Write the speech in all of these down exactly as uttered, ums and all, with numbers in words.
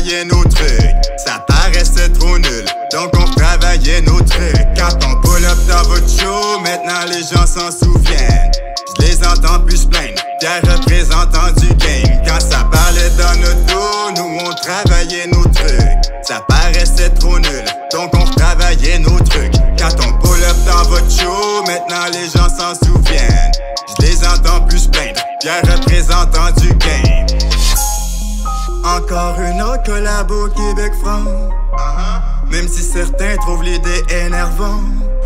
travaillait nos trucs. Ça paraissait trop nul, donc on travaillait nos trucs. Quand on pull up dans votre show, maintenant les gens s'en souviennent. Je les entends plus se plaindre, Pierre représentant du game. Quand ça parlait dans notre dos, nous on travaillait nos trucs. Ça paraissait trop nul, donc on travaillait nos trucs. Quand on pull up dans votre show, maintenant les gens s'en souviennent. Je les entends plus se plaindre, Pierre représentant du game. Encore une autre collabo Québec-France. uh-huh. Même si certains trouvent l'idée énervante.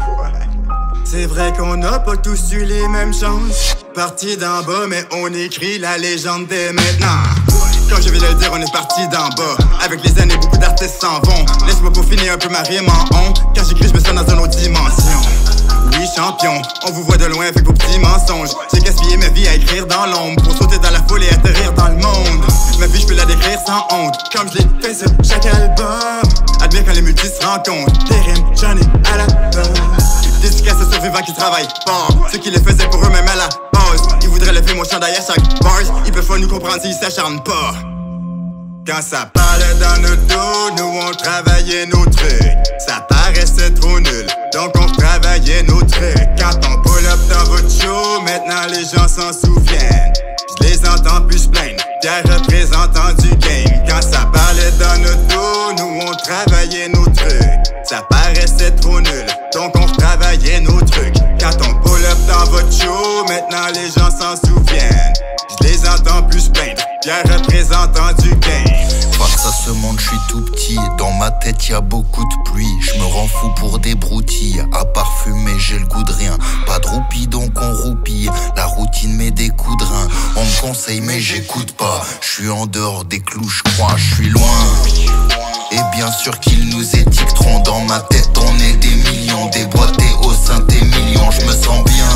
C'est vrai qu'on n'a pas tous eu les mêmes chances. Parti d'en bas, mais on écrit la légende dès maintenant. Comme je vais le dire, on est parti d'en bas. Avec les années, beaucoup d'artistes s'en vont. Laisse-moi peaufiner un peu ma rime en on. Quand j'écris, je me sens dans une autre dimension. Oui, champion, on vous voit de loin avec vos petits mensonges. J'ai gaspillé ma vie à écrire dans l'ombre pour sauter dans la foule et atterrir dans le monde. Ma vie, je peux la décrire sans honte, comme je l'ai fait sur chaque album. Admire quand les multis se rencontrent. Des rimes, j'en ai à la base. Dédicace aux survivants qui travaillent fort. Ceux qui le faisaient pour eux-mêmes à la base. Ils voudraient lever mon chandail à chaque bars. Ils peuvent pas nous comprendre s'ils s'acharnent pas. Quand ça parlait dans notre dos, nous on travaillait nos trucs. Ça paraissait trop nul, donc on travaillait nos trucs. Quand on pull up dans votre show, maintenant les gens s'en souviennent. Je les entends plus se plaindre, Pierre représentant du game. Quand ça parlait dans notre dos, nous on travaillait nos trucs. Ça paraissait trop nul, donc on travaillait nos trucs. Quand on pull up dans votre show, maintenant les gens s'en souviennent. Je les entends plus se plaindre, Pierre représentant du game. Face à ce monde, je suis tout petit. Dans ma tête, y a beaucoup de pluie. Je me rends fou pour des broutilles. À parfumer, j'ai le goût de rien. Pas de roupie, donc on roupille. La routine met des coups de rein. On me conseille, mais j'écoute pas. Je suis en dehors des clous, je crois, je suis loin. Et bien sûr qu'ils nous étiqueteront. Dans ma tête, on est des millions. Déboîtés au sein des millions, je me sens bien.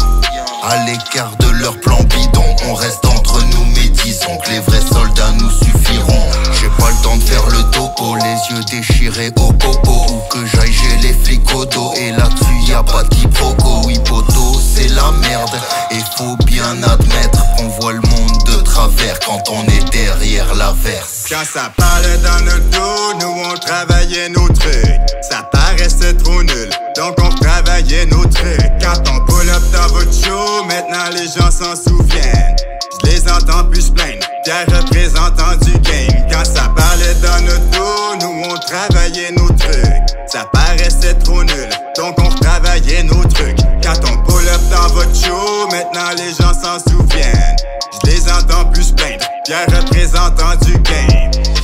À l'écart de leur plan bidon, on reste entre nous, mais disons que les vrais soldats nous suffiront. J'ai pas le temps de faire le topo, les yeux déchirés au popo. Où que j'aille, j'ai les flics au dos. Et là-dessus, y a pas de quiproquo. Oui, poto, c'est la merde. Et faut bien admettre qu'on voit le monde de travers quand on est derrière l'averse. Quand ça parlait dans notre dos, nous on travaillait nos trucs. Ça paraissait trop nul, donc on travaillait nos trucs. Quand on pull up dans votre show, maintenant les gens s'en souviennent. Je les entends plus se plaindre, Pierre représentant du game. Quand ça parlait dans notre dos, nous on travaillait nos trucs. Ça paraissait trop nul, donc on travaillait nos trucs. Quand on pull up dans votre show, maintenant les gens s'en souviennent. Je les entends plus se plaindre, Pierre représentant du game.